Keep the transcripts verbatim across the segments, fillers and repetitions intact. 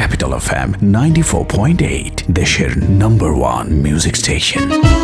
Capital F M ninety-four point eight, দেশের number one music station.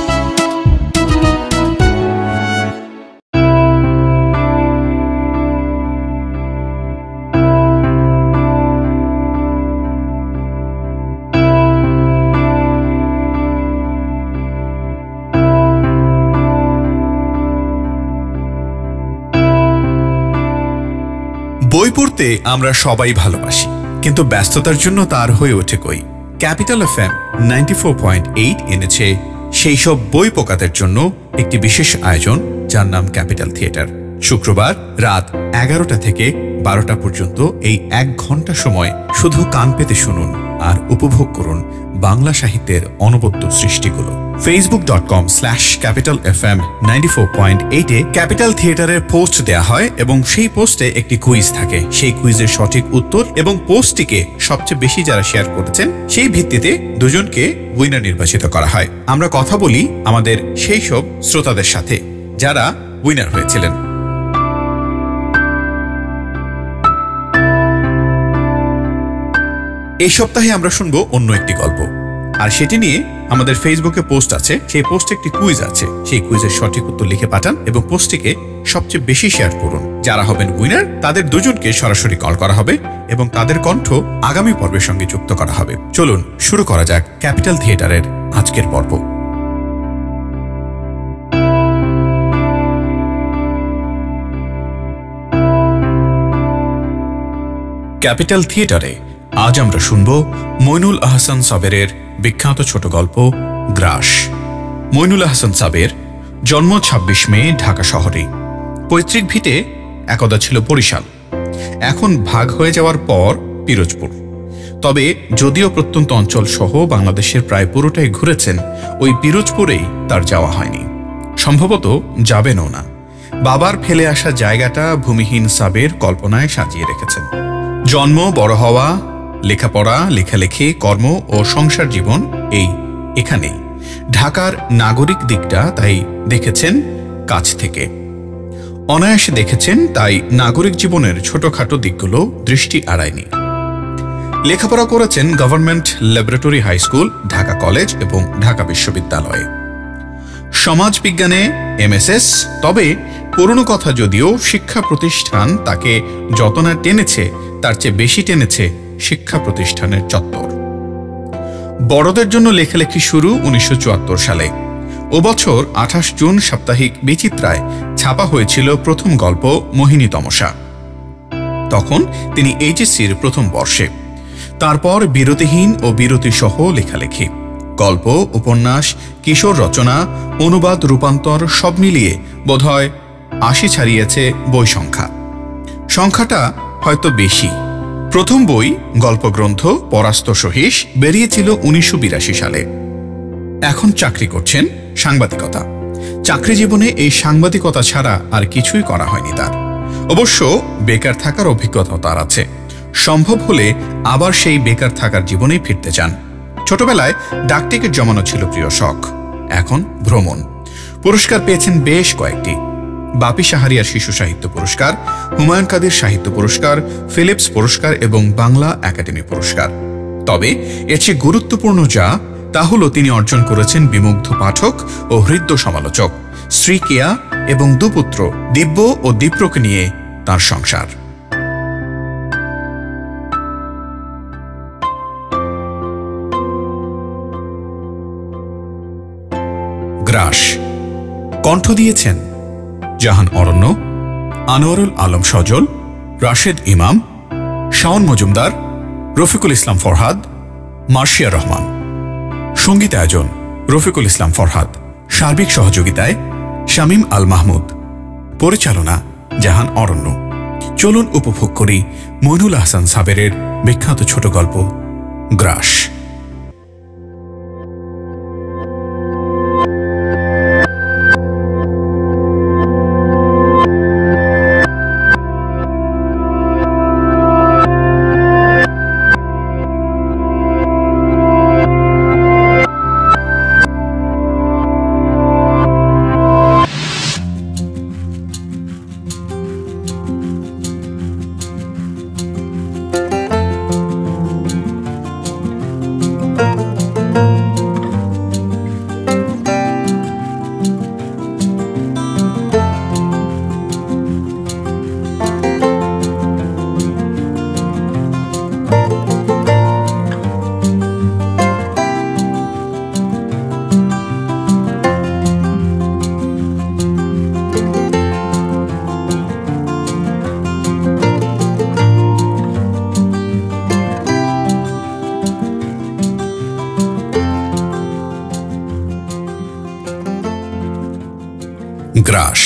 বই পড়তে আমরা সবাই ভালোবাসি, কিন্তু ব্যস্ততার জন্য তার হয়ে ওঠে কই। Capital FM ninety-four point eight এনেছে সেই সব বই পোকাদের জন্য একটি বিশেষ আয়োজন, যার নাম ক্যাপিটাল থিয়েটার। শুক্রবার রাত এগারোটা থেকে বারোটা পর্যন্ত এই এক ঘন্টা সময় শুধু কান পেতে শুনুন আর উপভোগ করুন বাংলা সাহিত্যের অনবদ্য সৃষ্টিগুলো। Facebook dot com slash capital F M ninety four point এইটে ক্যাপিটাল থিয়েটারের পোস্ট দেয়া হয় এবং সেই পোস্টে একটি কুইজ থাকে। সেই কুইজের সঠিক উত্তর এবং পোস্টটিকে সবচেয়ে বেশি যারা শেয়ার করেছেন সেই ভিত্তিতে দুজনকে উইনার নির্বাচিত করা হয়। আমরা কথা বলি আমাদের সেই সব শ্রোতাদের সাথে যারা উইনার হয়েছিলেন। এই সপ্তাহে আমরা শুনবো অন্য একটি গল্প, আর সেটি নিয়ে আমাদের ফেসবুকে পোস্ট আছে। সেই পোস্টে একটি কুইজ আছে, সেই কুইজের সঠিক উত্তর লিখে পাঠান এবং পোস্টটিকে সবচেয়ে বেশি শেয়ার করুন। যারা হবেন উইনার তাদের দুজনকে সরাসরি কল করা হবে এবং তাদের কণ্ঠ আগামী পর্বের সঙ্গে যুক্ত করা হবে। চলুন শুরু করা যাক ক্যাপিটাল থিয়েটারের আজকের পর্ব। ক্যাপিটাল থিয়েটারে আজ আমরা শুনব মইনুল আহসান সাবেরের বিখ্যাত ছোট গল্প গ্রাস। মইনুল আহসান সাবের জন্ম ছাব্বিশ মে ঢাকা শহরে। পৈতৃক ভিটে একদা ছিল বরিশাল, এখন ভাগ হয়ে যাওয়ার পর পিরোজপুর। তবে যদিও প্রত্যন্ত অঞ্চল সহ বাংলাদেশের প্রায় পুরোটাই ঘুরেছেন, ওই পিরোজপুরেই তার যাওয়া হয়নি, সম্ভবত যাবেনও না। বাবার ফেলে আসা জায়গাটা ভূমিহীন সাবের কল্পনায় সাজিয়ে রেখেছেন। জন্ম, বড় হওয়া, লেখাপড়া, লেখালেখি, কর্ম ও সংসার জীবন এই এখানেই। ঢাকার নাগরিক দিকটা তাই দেখেছেন কাছ থেকে, অনায়াসে দেখেছেন, তাই নাগরিক জীবনের ছোটখাটো দিকগুলো দৃষ্টি এড়ায়নি। লেখাপড়া করেছেন government laboratory high school, Dhaka college এবং ঢাকা বিশ্ববিদ্যালয়ে। সমাজ বিজ্ঞানে এমএসএস। তবে পুরনো কথা যদিও শিক্ষা প্রতিষ্ঠান তাকে যত না টেনেছে তার চেয়ে বেশি টেনেছে শিক্ষা প্রতিষ্ঠানের চত্বর। বড়দের জন্য লেখালেখি শুরু উনিশশো চুয়াত্তর সালে। ও বছর আঠাশ জুন সাপ্তাহিক বিচিত্রায় ছাপা হয়েছিল প্রথম গল্প মোহিনী তমসা। তখন তিনি এইচএসসির প্রথম বর্ষে। তারপর বিরতিহীন ও বিরতিসহ লেখালেখি, গল্প, উপন্যাস, কিশোর রচনা, অনুবাদ, রূপান্তর সব মিলিয়ে বোধহয় আশি ছাড়িয়েছে বই সংখ্যা। সংখ্যাটা হয়তো বেশি। প্রথম বই গল্পগ্রন্থ পরাস্ত সহিস বেরিয়েছিল উনিশশো বিরাশি সালে। এখন চাকরি করছেন সাংবাদিকতা। চাকরি জীবনে এই সাংবাদিকতা ছাড়া আর কিছুই করা হয়নি তার। অবশ্য বেকার থাকার অভিজ্ঞতা তার আছে। সম্ভব হলে আবার সেই বেকার থাকার জীবনেই ফিরতে চান। ছোটবেলায় ডাকটিকিট জমানো ছিল প্রিয় শখ, এখন ভ্রমণ। পুরস্কার পেয়েছেন বেশ কয়েকটি। বাপি সাহারিয়ার শিশু সাহিত্য পুরস্কার, হুমায়ুন কাদির সাহিত্য পুরস্কার, ফিলিপস পুরস্কার এবং বাংলা একাডেমি পুরস্কার। তবে এর চেয়ে গুরুত্বপূর্ণ যা, তা হল তিনি অর্জন করেছেন বিমুগ্ধ পাঠক ও হৃদ্য সমালোচক, স্ত্রী কেয়া এবং দুপুত্র দিব্য ও দীপ্রকে নিয়ে তার সংসার। গ্রাস কণ্ঠ দিয়েছেন জাহান অরণ্য, আনোয়ারুল আলম সজল, রাশেদ ইমাম, শাওন মজুমদার, রফিকুল ইসলাম ফরহাদ, মার্শিয়া রহমান। সঙ্গীতায়োজন রফিকুল ইসলাম ফরহাদ, সার্বিক সহযোগিতায় শামীম আল মাহমুদ, পরিচালনা জাহান অরণ্য। চলুন উপভোগ করি মইনুল আহসান সাবেরের বিখ্যাত ছোট গল্প গ্রাস। গ্রাস।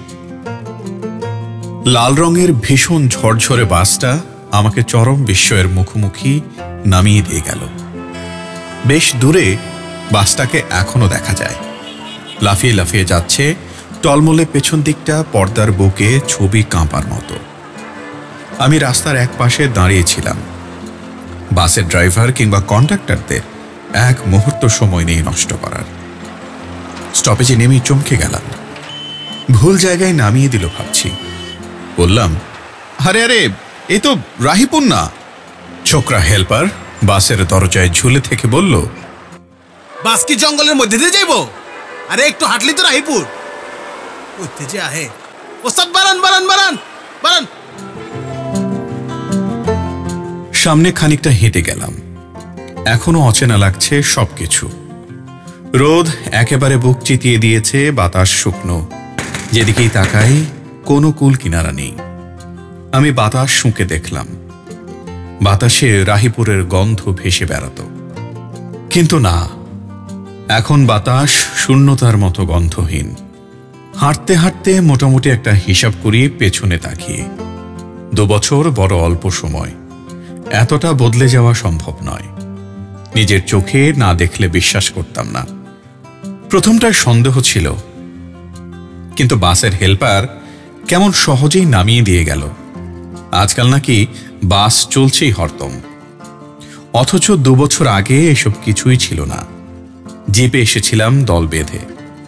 লাল রঙের ভীষণ ঝরঝরে বাসটা আমাকে চরম বিস্ময়ের মুখোমুখি নামিয়ে দিয়ে গেল। বেশ দূরে বাসটাকে এখনো দেখা যায়, লাফিয়ে লাফিয়ে যাচ্ছে, টলমলে পেছন দিকটা পর্দার বুকে ছবি কাঁপার মতো। আমি রাস্তার এক পাশে দাঁড়িয়েছিলাম। বাসের ড্রাইভার কিংবা কন্ডাক্টরদের এক মুহূর্ত সময় নেই নষ্ট করার। স্টপেজে নেমেই চমকে গেলাম। ভুল জায়গায় নামিয়ে দিল ভাবছি। বললাম, আরে আরে এ তো রাহিপুর না। ছোকরা হেল্পার বাসের দরজায় ঝুলে থেকে বলল, বাস কি জঙ্গলের মধ্যে দিয়ে যাইব? আরে একটু হাঁটলি তো রাহিপুর। করতে যে আহে ওস্তাদ, বারান বারান বারান বারান। সামনে খানিকটা হেঁটে গেলাম। এখনো অচেনা লাগছে সবকিছু। রোদ একেবারে বুক চিতিয়ে দিয়েছে, বাতাস শুকনো, যেদিকেই তাকাই কোনো কুল কিনারা নেই। আমি বাতাস শুঁকে দেখলাম। বাতাসে রাহিপুরের গন্ধ ভেসে বেড়াত, কিন্তু না, এখন বাতাস শূন্যতার মতো গন্ধহীন। হাঁটতে হাঁটতে মোটামুটি একটা হিসাব করি পেছনে তাকিয়ে। দু বছর বড় অল্প সময়, এতটা বদলে যাওয়া সম্ভব নয়। নিজের চোখে না দেখলে বিশ্বাস করতাম না। প্রথমটায় সন্দেহ ছিল, কিন্তু বাসের হেল্পার কেমন সহজেই নামিয়ে দিয়ে গেল। আজকাল নাকি বাস চলছেই হরদম, অথচ দু বছর আগে এসব কিছুই ছিল না। জিপে এসেছিলাম দল বেঁধে।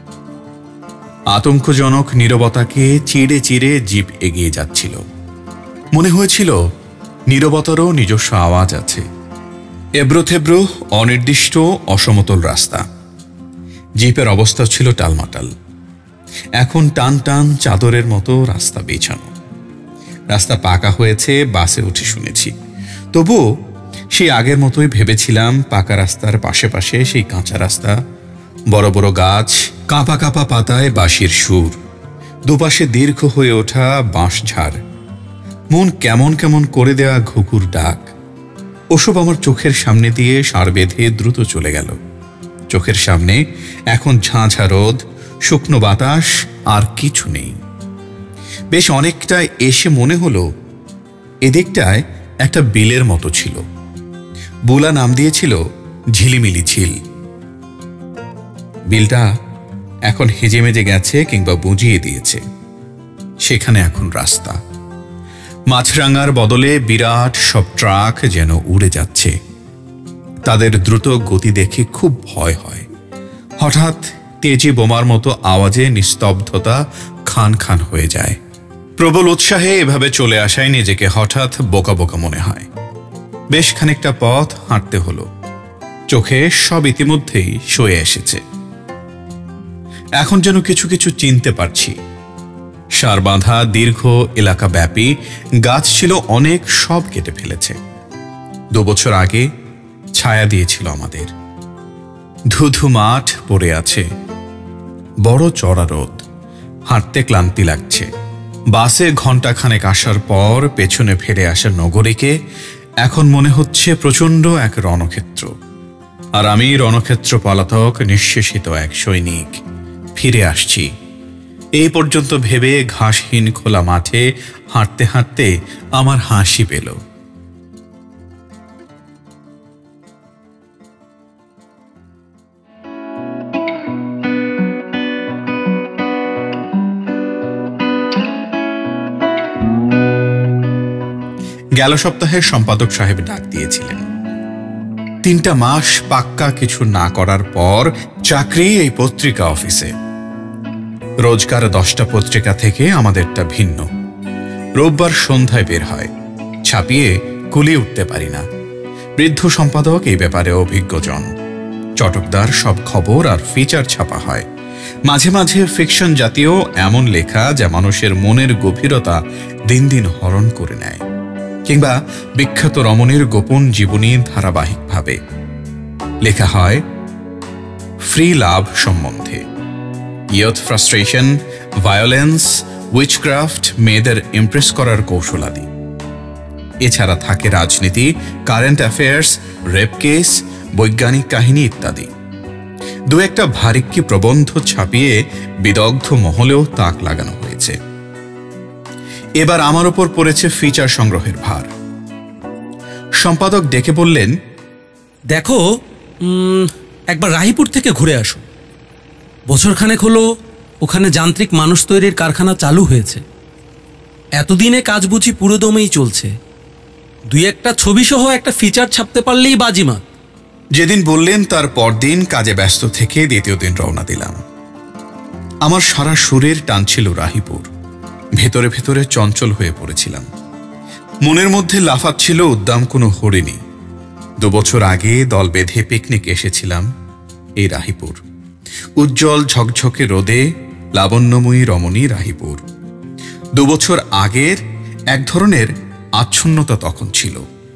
আতঙ্কজনক নীরবতাকে চিড়ে চিড়ে জিপ এগিয়ে যাচ্ছিল। মনে হয়েছিল নীরবতারও নিজস্ব আওয়াজ আছে। এবড়োথেবড়ো, অনির্দিষ্ট, অসমতল রাস্তা। জিপের অবস্থা ছিল টালমাটাল। এখন টান টান চাদরের মতো রাস্তা বিছানো। রাস্তা পাকা হয়েছে, বাসে উঠে শুনেছি। তবুও সেই আগের মতোই ভেবেছিলাম, পাকা রাস্তার পাশে পাশে সেই কাঁচা রাস্তা, বড় বড় গাছ, কাঁপা কাঁপা পাতায় বাঁশির সুর, দুপাশে দীর্ঘ হয়ে ওঠা বাঁশঝাড়, মন কেমন কেমন করে দেওয়া ঘুঘুর ডাক। ওসব আমার চোখের সামনে দিয়ে সার বেঁধে দ্রুত চলে গেল। চোখের সামনে এখন ঝাঁঝা রোদ, শুকনো বাতাস, আর কিছু নেই। বেশ অনেকটা এসে মনে হলো এদিকটায় একটা বিলের মতো ছিল। বুলা নাম দিয়েছিল ঝিলিমিলি ঝিল। বিলটা এখন হেজে মেজে গেছে কিংবা বুঝিয়ে দিয়েছে। সেখানে এখন রাস্তা। মাছরাঙার বদলে বিরাট সব ট্রাক যেন উড়ে যাচ্ছে। তাদের দ্রুত গতি দেখে খুব ভয় হয়। হঠাৎ তেজি বোমার মতো আওয়াজে নিস্তব্ধতা খান খান হয়ে যায়। প্রবল উৎসাহে এভাবে চলে আসায় নিজেকে হঠাৎ বোকা বোকা মনে হয়। বেশ খানিকটা পথ হাঁটতে হলো। চোখে সব ইতিমধ্যেই সয়ে এসেছে। এখন যেন কিছু কিছু চিনতে পারছি। সার বাঁধা দীর্ঘ এলাকা ব্যাপী গাছ ছিল অনেক, সব কেটে ফেলেছে। দু বছর আগে ছায়া দিয়েছিল আমাদের। ধুধু মাঠ পড়ে আছে, বড় চড়া রোদ, হাঁটতে ক্লান্তি লাগছে। বাসে ঘণ্টাখানেক আসার পর পেছনে ফিরে আসা নগরীকে এখন মনে হচ্ছে প্রচণ্ড এক রণক্ষেত্র। আর আমি রণক্ষেত্র পলাতক, নিঃশেষিত এক সৈনিক। ফিরে আসছি এই পর্যন্ত ভেবে ঘাসহীন খোলা মাঠে হাঁটতে হাঁটতে আমার হাসি পেল। গেল সপ্তাহে সম্পাদক সাহেব ডাক দিয়েছিলেন। তিনটা মাস পাক্কা কিছু না করার পর চাকরি এই পত্রিকা অফিসে। রোজকার দশটা পত্রিকা থেকে আমাদেরটা ভিন্ন। রোববার সন্ধ্যায় বের হয়, ছাপিয়ে কুলিয়ে উঠতে পারি না। বৃদ্ধ সম্পাদক এই ব্যাপারে অভিজ্ঞজন। চটকদার সব খবর আর ফিচার ছাপা হয়। মাঝে মাঝে ফিকশন জাতীয় এমন লেখা যা মানুষের মনের গভীরতা দিন দিন হরণ করে নেয়, কিংবা বিখ্যাত রমণীর গোপন জীবনী ধারাবাহিকভাবে লেখা হয় ফ্রি লাভ সম্বন্ধে। ইয়থ ফ্রাস্ট্রেশন, ভায়োলেন্স, উইচক্রাফট, মেয়েদের ইমপ্রেস করার কৌশলাদি। এছাড়া থাকে রাজনীতি, কারেন্ট অ্যাফেয়ার্স, রেপ কেস, বৈজ্ঞানিক কাহিনী ইত্যাদি। দু একটা ভারিক্কি প্রবন্ধ ছাপিয়ে বিদগ্ধ মহলেও তাক লাগানো হয়েছে। এবার আমার ওপর পড়েছে ফিচার সংগ্রহের ভার। সম্পাদক ডেকে বললেন, দেখো, একবার রাহিপুর থেকে ঘুরে আসো। বছরখানেক হলো ওখানে যান্ত্রিক মানুষ তৈরির কারখানা চালু হয়েছে। এতদিনে কাজ বুঝি পুরোদমেই চলছে। দুই একটা ছবি সহ একটা ফিচার ছাপতে পারলেই বাজিমাত। যেদিন বললেন তার পরদিন কাজে ব্যস্ত থেকে দ্বিতীয় দিন রওনা দিলাম। আমার সারা শরীর টানছিল রাহিপুর। ভেতরে ভেতরে চঞ্চল হয়ে পড়েছিলাম। মনের মধ্যে লাফাচ্ছিল উদ্দাম কোনো হরিণী। দু বছর আগে দল বেঁধে পিকনিক এসেছিলাম এই রাহিপুর। উজ্জ্বল ঝকঝকে রোদে লাবণ্যময়ী রমণী রাহিপুর। দু বছর আগের এক ধরনের আচ্ছন্নতা তখন ছিল।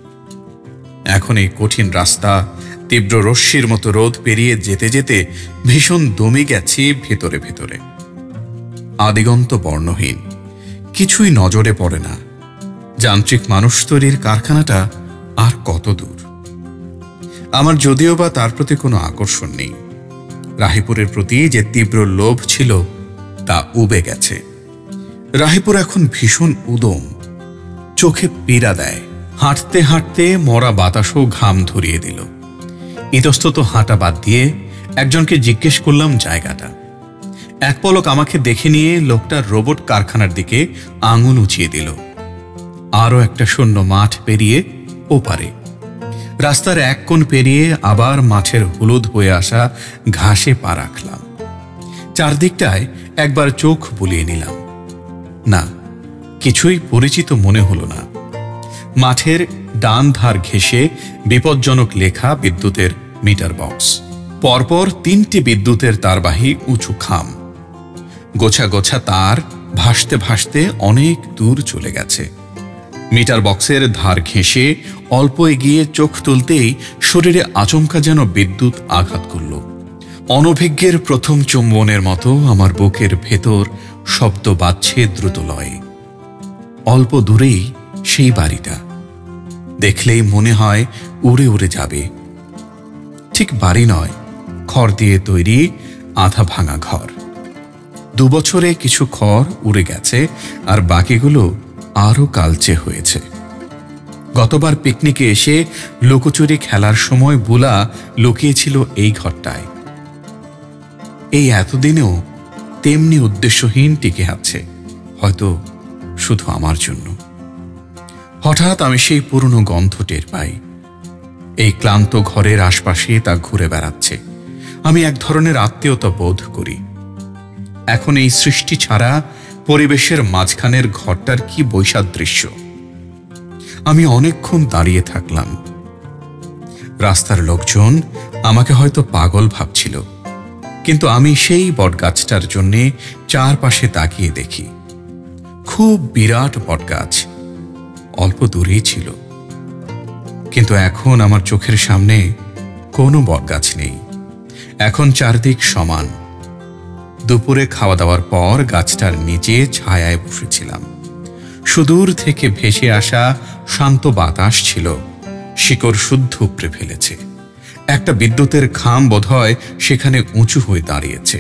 এখন এই কঠিন রাস্তা, তীব্র রশ্মির মতো রোদ পেরিয়ে যেতে যেতে ভীষণ দমে গেছি ভেতরে ভেতরে। আদিগন্ত বর্ণহীন, কিছুই নজরে পড়ে না। যান্ত্রিক মানুষ তৈরির কারখানাটা আর কত দূর? আমার যদিও বা তার প্রতি কোনো আকর্ষণ নেই। রাহিপুরের প্রতি যে তীব্র লোভ ছিল তা উবে গেছে। রাহিপুর এখন ভীষণ উদম, চোখে পীড়া দেয়। হাঁটতে হাঁটতে মরা বাতাসও ঘাম ধরিয়ে দিল। ইতস্তত হাঁটা বাদ দিয়ে একজনকে জিজ্ঞেস করলাম জায়গাটা। এক পলক আমাকে দেখে নিয়ে লোকটা রোবট কারখানার দিকে আঙুল উঁচিয়ে দিল। আরও একটা শূন্য মাঠ পেরিয়ে ওপারে। রাস্তার এক কোণ পেরিয়ে আবার মাঠের হলুদ হয়ে আসা ঘাসে পা রাখলাম। চারদিকটায় একবার চোখ বুলিয়ে নিলাম। না, কিছুই পরিচিত মনে হলো না। মাঠের ডান ধার ঘেঁষে বিপজ্জনক লেখা বিদ্যুতের মিটার বক্স। পরপর তিনটি বিদ্যুতের তারবাহী উঁচু খাম। গোছা গোছা তার ভাসতে ভাসতে অনেক দূর চলে গেছে। মিটার বক্সের ধার ঘেঁষে অল্প এগিয়ে চোখ তুলতেই শরীরে আচমকা যেন বিদ্যুৎ আঘাত করল। অনভিজ্ঞের প্রথম চুম্বনের মতো আমার বুকের ভেতর শব্দ বাজছে দ্রুত লয়ে। অল্প দূরেই সেই বাড়িটা। দেখলেই মনে হয় উড়ে উড়ে যাবে। ঠিক বাড়ি নয়, খড় দিয়ে তৈরি আধা ভাঙা ঘর। দু বছরে কিছু খড় উড়ে গেছে, আর বাকিগুলো আরও কালচে হয়েছে। গতবার পিকনিকে এসে লুকোচুরি খেলার সময় বুলা লুকিয়েছিল এই ঘরটায়। এই এতদিনেও তেমনি উদ্দেশ্যহীন টিকে আছে, হয়তো শুধু আমার জন্য। হঠাৎ আমি সেই পুরনো গন্ধ টের পাই। এই ক্লান্ত ঘরের আশপাশে তা ঘুরে বেড়াচ্ছে। আমি এক ধরনের আত্মীয়তা বোধ করি। এখন এই সৃষ্টি ছাড়া পরিবেশের মাঝখানের ঘরটার কি বৈসাদৃশ্য! আমি অনেকক্ষণ দাঁড়িয়ে থাকলাম। রাস্তার লোকজন আমাকে হয়তো পাগল ভাবছিল, কিন্তু আমি সেই বটগাছটার জন্যে চারপাশে তাকিয়ে দেখি। খুব বিরাট বটগাছ, অল্প দূরেই ছিল। কিন্তু এখন আমার চোখের সামনে কোনো বটগাছ নেই। এখন চারদিক সমান। দুপুরে খাওয়া দাওয়ার পর গাছটার নিচে ছায়ায় বসেছিলাম। সুদূর থেকে ভেসে আসা শান্ত বাতাস ছিল, শিকড় শুদ্ধ উপড়ে ফেলেছে। একটা বিদ্যুতের খাম বোধহয় সেখানে উঁচু হয়ে দাঁড়িয়েছে।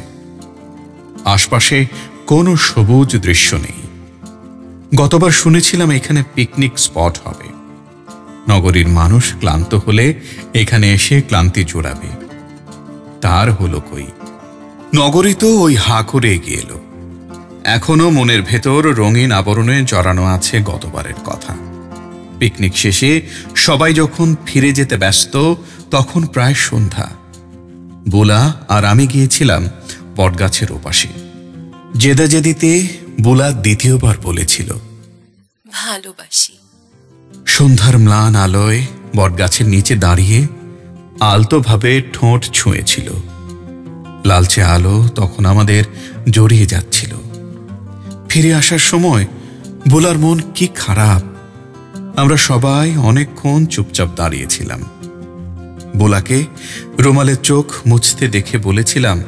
আশপাশে কোনো সবুজ দৃশ্য নেই। গতবার শুনেছিলাম এখানে পিকনিক স্পট হবে। নগরীর মানুষ ক্লান্ত হলে এখানে এসে ক্লান্তি জোড়াবে। তার হলো কই? নগরী তো ওই হা করে এগিয়ে এলো। এখনো মনের ভেতর রঙিন আবরণে জড়ানো আছে গতবারের কথা। পিকনিক শেষে সবাই যখন ফিরে যেতে ব্যস্ত, তখন প্রায় সন্ধ্যা। বুলা আর আমি গিয়েছিলাম বটগাছের ওপাশে। জেদাজেদিতে বুলা দ্বিতীয়বার বলেছিল, ভালোবাসি। সন্ধ্যার ম্লান আলোয় বটগাছের নিচে দাঁড়িয়ে আলতোভাবে ঠোঁট ছুঁয়েছিল। লালচে আলো তখন আমাদের জড়িয়ে যাচ্ছিল। ফিরে আসার সময় বুলার মন কি খারাপ। আমরা সবাই অনেকক্ষণ চুপচাপ দাঁড়িয়েছিলাম। বুলাকে রুমালের চোখ মুছতে দেখে বলেছিলাম,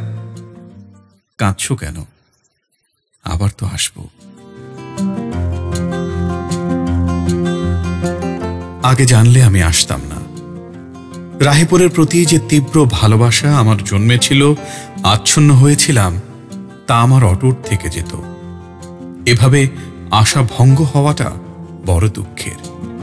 কাঁদছো কেন? আবার তো আসবো। আগে জানলে আমি আসতাম না। রাহিপুরের প্রতি যে তীব্র ভালোবাসা আমার জন্মেছিল, আচ্ছন্ন হয়েছিলাম, তা আমার অটুট থেকে যেত। এভাবে আশা ভঙ্গ হওয়াটা বড় দুঃখের।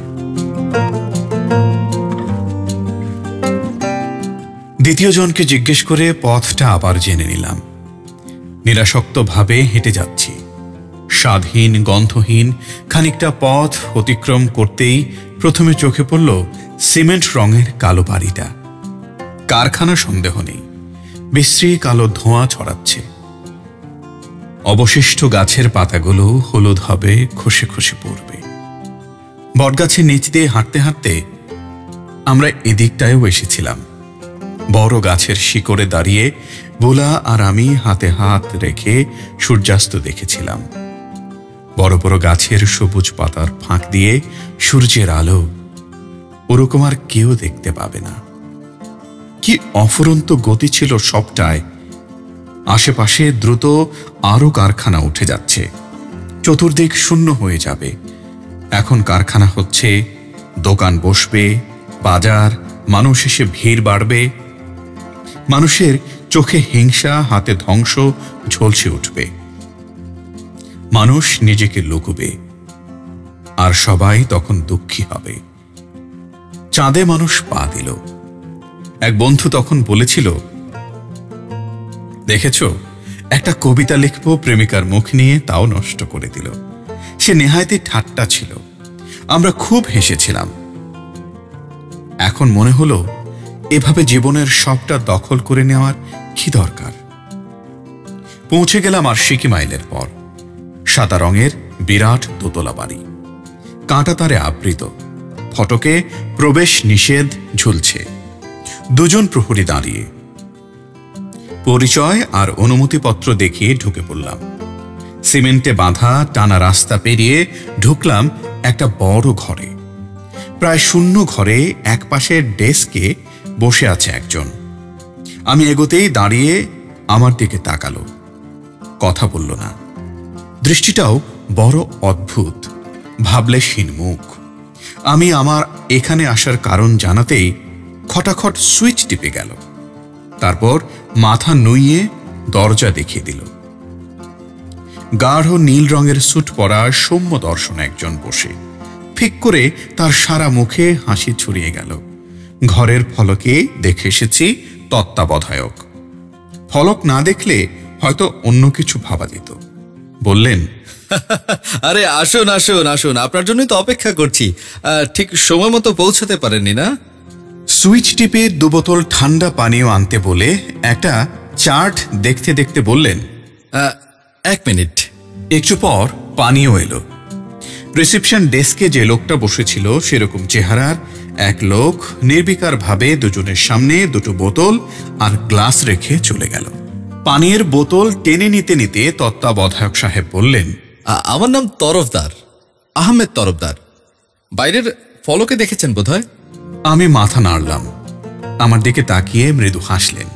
দ্বিতীয় জনকে জিজ্ঞেস করে পথটা আবার জেনে নিলাম। নিরাসক্তভাবে হেঁটে যাচ্ছি। স্বাদহীন, গন্ধহীন খানিকটা পথ অতিক্রম করতেই প্রথমে চোখে পড়ল সিমেন্ট রঙের কালো বাড়িটা। কারখানা সন্দেহ নেই, বিশ্রী কালো ধোঁয়া ছড়াচ্ছে। অবশিষ্ট গাছের পাতাগুলো হলুদ হবে, খসে খসে পড়বে। বটগাছের নিচ দিয়ে হাঁটতে হাঁটতে আমরা এদিকটায়ও এসেছিলাম। বড় গাছের শিকড়ে দাঁড়িয়ে বোলা আর আমি হাতে হাত রেখে সূর্যাস্ত দেখেছিলাম। বড় বড় গাছের সবুজ পাতার ফাঁক দিয়ে সূর্যের আলো ওরকম আর কেউ দেখতে পাবে না। কি অফুরন্ত গতি ছিল সবটায়। আশেপাশে দ্রুত আরো কারখানা উঠে যাচ্ছে। চতুর্দিক শূন্য হয়ে যাবে। এখন কারখানা হচ্ছে, দোকান বসবে, বাজার, মানুষ এসে ভিড় বাড়বে। মানুষের চোখে হিংসা, হাতে ধ্বংস ঝলসে উঠবে। মানুষ নিজেকে লুকোবে, আর সবাই তখন দুঃখী হবে। চাঁদে মানুষ পা দিল। এক বন্ধু তখন বলেছিল, দেখেছ, একটা কবিতা লিখব প্রেমিকার মুখ নিয়ে, তাও নষ্ট করে দিল। সে নেহায়তে ঠাট্টা ছিল। আমরা খুব হেসেছিলাম। এখন মনে হলো, এভাবে জীবনের সবটা দখল করে নেওয়ার কি দরকার। পৌঁছে গেলাম আশি মাইলের পর। সাদা রঙের বিরাট দোতলা বাড়ি, কাঁটা তারে আবৃত। ফটকে প্রবেশ নিষেধ ঝুলছে। দুজন প্রহরী দাঁড়িয়ে। পরিচয় আর অনুমতিপত্র দেখিয়ে ঢুকে পড়লাম। সিমেন্টে বাঁধা টানা রাস্তা পেরিয়ে ঢুকলাম একটা বড় ঘরে। প্রায় শূন্য ঘরে এক পাশের ডেস্কে বসে আছে একজন। আমি এগোতেই দাঁড়িয়ে আমার দিকে তাকালো, কথা বলল না। দৃষ্টিটাও বড় অদ্ভুত, ভাবলে মুখ। আমি আমার এখানে আসার কারণ জানাতেই খটাখট সুইচ টিপে গেল। তারপর মাথা নুইয়ে দরজা দেখিয়ে দিল। গাঢ় নীল রঙের স্যুট পরা সৌম্য দর্শন একজন বসে। ফিক করে তার সারা মুখে হাসি ছড়িয়ে গেল। ঘরের ফলকে দেখে এসেছি তত্ত্বাবধায়ক। ফলক না দেখলে হয়তো অন্য কিছু ভাবা যেত। বললেন, আরে আসুন আসুন আসুন, আপনার জন্যই তো অপেক্ষা করছি। ঠিক সময় মতো পৌঁছাতে পারেননি না? সুইচ টিপে দু বোতল ঠান্ডা পানীয় আনতে বলে একটা চার্ট দেখতে দেখতে বললেন, এক মিনিট। একটু পর পানীয় এলো। রিসেপশন ডেস্কে যে লোকটা বসেছিল সেরকম চেহারার এক লোক নির্বিকার ভাবে দুজনের সামনে দুটো বোতল আর গ্লাস রেখে চলে গেল। পানির বোতল টেনে নিতে নিতে তত্ত্বাবধায়ক সাহেব বললেন, আমার নাম তরফদার, আহমেদ তরফদার। বাইরের ফলকে দেখেছেন বোধহয়? আমি মাথা নাড়লাম। আমার দিকে তাকিয়ে মৃদু হাসলেন।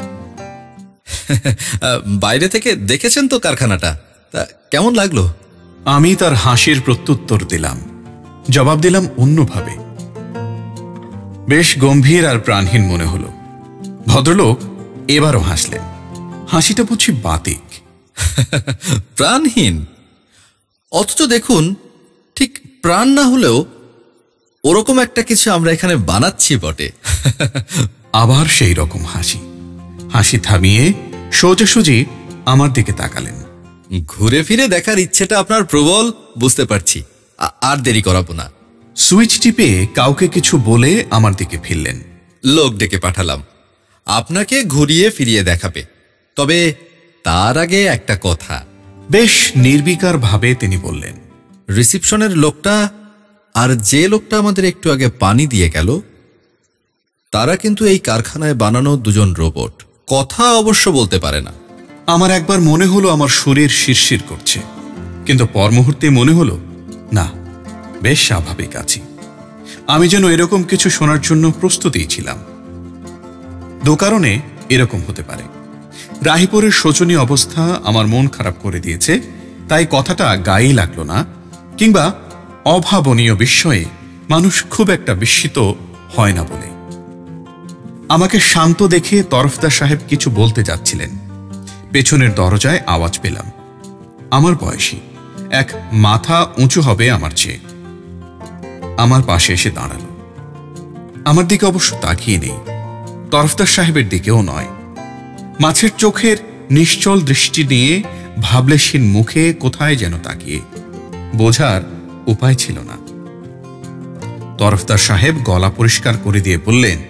বাইরে থেকে দেখেছেন তো কারখানাটা, তা কেমন লাগলো? আমি তার হাসির প্রত্যুত্তর দিলাম। জবাব দিলাম অন্যভাবে। বেশ গম্ভীর আর প্রাণহীন মনে হলো। ভদ্রলোক এবারও হাসলেন। হাসিটা বুঝি বাতিক। প্রাণহীন? অথচ দেখুন, ঠিক প্রাণ না হলেও ওরকম একটা কিছু আমরা এখানে বানাচ্ছি বটে। আবার সেই রকম হাসি। হাসি থামিয়ে সোজাসুজি আমার দিকে তাকালেন। ঘুরে ফিরে দেখার ইচ্ছেটা আপনার প্রবল, বুঝতে পারছি। আর দেরি করাবো না। সুইচ টিপে কাউকে কিছু বলে আমার দিকে ফিরলেন। লোক ডেকে পাঠালাম, আপনাকে ঘুরিয়ে ফিরিয়ে দেখাবে। তবে তার আগে একটা কথা। বেশ নির্বিকার ভাবে তিনি বললেন, রিসেপশনের লোকটা আর যে লোকটা আমাদের একটু আগে পানি দিয়ে গেল, তারা কিন্তু এই কারখানায় বানানো দুজন রোবট। কথা অবশ্য বলতে পারে না। আমার একবার মনে হলো আমার শরীর শিরশির করছে, কিন্তু পর মুহূর্তে মনে হলো না, বেশ স্বাভাবিক আছি। আমি যেন এরকম কিছু শোনার জন্য প্রস্তুতই ছিলাম। দু কারণে এরকম হতে পারে। রাহিপুরের শোচনীয় অবস্থা আমার মন খারাপ করে দিয়েছে, তাই কথাটা গায়েই লাগলো না। কিংবা অভাবনীয় বিস্ময়ে মানুষ খুব একটা বিস্মিত হয় না বলে। আমাকে শান্ত দেখে তরফদার সাহেব কিছু বলতে যাচ্ছিলেন। পেছনের দরজায় আওয়াজ পেলাম। আমার বয়সী এক, মাথা উঁচু হবে আমার চেয়ে, আমার পাশে এসে দাঁড়ালো। আমার দিকে অবশ্য তাকিয়ে নেই, তরফদার সাহেবের দিকেও নয়। মাছের চোখের নিশ্চল দৃষ্টি নিয়ে ভাবলেশীন মুখে কোথায় যেন তাকিয়ে, বোঝার উপায় ছিল না। তরফদার সাহেব গলা পরিষ্কার করে দিয়ে বললেন,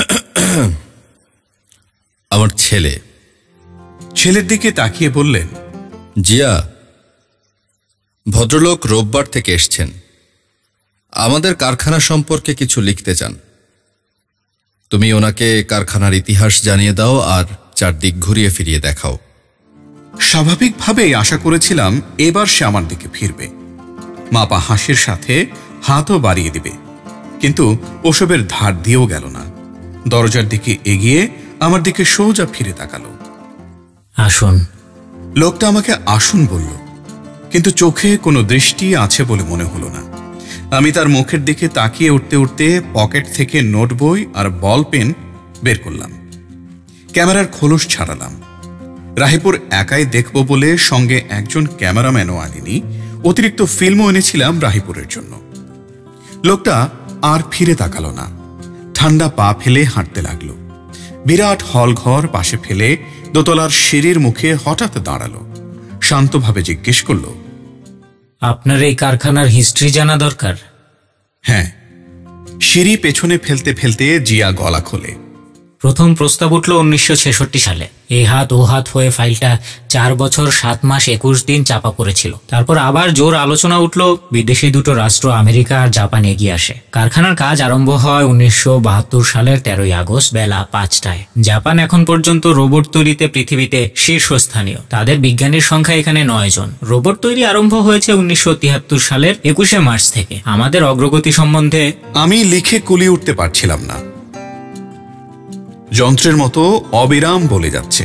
আমার ছেলে। ছেলের দিকে তাকিয়ে বললেন, জিয়া, ভদ্রলোক রোববার থেকে এসছেন, আমাদের কারখানা সম্পর্কে কিছু লিখতে চান। তুমি ওনাকে কারখানার ইতিহাস জানিয়ে দাও আর চারদিক ঘুরিয়ে ফিরিয়ে দেখাও। স্বাভাবিকভাবেই আশা করেছিলাম এবার সে আমার দিকে ফিরবে, মাপা হাসির সাথে হাতও বাড়িয়ে দিবে, কিন্তু ওসবের ধার দিয়েও গেল না। দরজার দিকে এগিয়ে আমার দিকে সোজা ফিরে তাকালো। আসুন। লোকটা আমাকে আসুন বলল, কিন্তু চোখে কোনো দৃষ্টি আছে বলে মনে হলো না। আমি তার মুখের দিকে তাকিয়ে উঠতে উঠতে পকেট থেকে নোট বই আর বল পেন বের করলাম, ক্যামেরার খোলস ছাড়ালাম। রাহিপুর একাই দেখব বলে সঙ্গে একজন ক্যামেরাম্যানও আনিনি, অতিরিক্ত ফিল্মও এনেছিলাম রাহিপুরের জন্য। লোকটা আর ফিরে তাকালো না, ঠান্ডা পা ফেলে হাঁটতে লাগলো। বিরাট হল ঘর পাশে ফেলে দোতলার সিঁড়ির মুখে হঠাৎ দাঁড়ালো, শান্তভাবে জিজ্ঞেস করল, আপনার এই কারখানার হিস্ট্রি জানা দরকার? হ্যাঁ। সিঁড়ি পেছনে ফেলতে ফেলতে জিয়া গলা খোলে। প্রথম প্রস্তাব উঠল উনিশশো ছেষট্টি সালে। এই হাত ও হাত হয়ে ফাইলটা চার বছর সাত মাস একুশ দিন চাপা পড়েছিল। তারপর আবার জোর আলোচনা উঠল, বিদেশি দুটো রাষ্ট্র আমেরিকা আর জাপান এগিয়ে আসে। কারখানার কাজ আরম্ভ হয় উনিশশো বাহাত্তর সালের তেরোই আগস্ট বেলা পাঁচটায়। জাপান এখন পর্যন্ত রোবট তৈরিতে পৃথিবীতে শীর্ষস্থানীয়, তাদের বিজ্ঞানীর সংখ্যা এখানে নয় জন। রোবট তৈরি আরম্ভ হয়েছে উনিশশো তিয়াত্তর সালের একুশে মার্চ থেকে। আমাদের অগ্রগতি সম্বন্ধে আমি লিখে কুলিয়ে উঠতে পারছিলাম না, যন্ত্রের মতো অবিরাম বলে যাচ্ছে,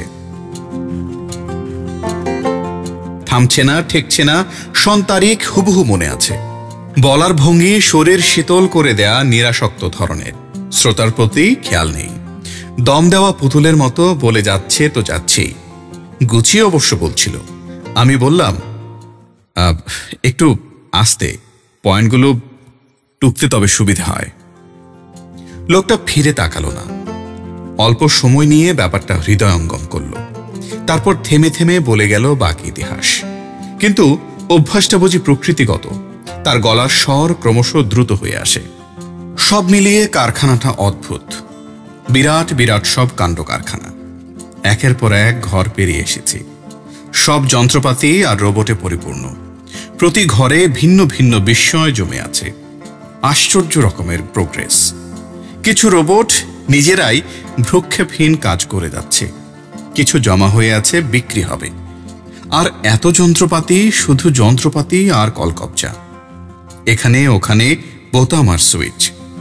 থামছে না, ঠেকছে না। সন্তারিখ হুবহু মনে আছে। বলার ভঙ্গি শরীর শীতল করে দেয়া নিরাসক্ত ধরনের, শ্রোতার প্রতি খেয়াল নেই। দম দেওয়া পুতুলের মতো বলে যাচ্ছে তো যাচ্ছেই, গুছিয়ে অবশ্য বলছিল। আমি বললাম, একটু আস্তে, পয়েন্টগুলো টুকতে তবে সুবিধা হয়। লোকটা ফিরে তাকালো না, অল্প সময় নিয়ে ব্যাপারটা হৃদয়ঙ্গম করল। তারপর থেমে থেমে বলে গেল বাকি ইতিহাস। কিন্তু অভ্যাসটা বুঝি প্রকৃতিগত, তার গলার স্বর ক্রমশ দ্রুত হয়ে আসে। সব মিলিয়ে কারখানাটা অদ্ভুত, বিরাট বিরাট সব কাণ্ড কারখানা। একের পর এক ঘর পেরিয়ে এসেছি, সব যন্ত্রপাতি আর রোবটে পরিপূর্ণ। প্রতি ঘরে ভিন্ন ভিন্ন বিস্ময় জমে আছে, আশ্চর্য রকমের প্রোগ্রেস। কিছু রোবট নিজেরাই ভ্রুক্ষেপহীন কাজ করে যাচ্ছে, কিছু জমা হয়ে আছে বিক্রি হবে। আর এত যন্ত্রপাতি, শুধু যন্ত্রপাতি আর কলকবজা, এখানে ওখানে বোতাম আর সুইচ।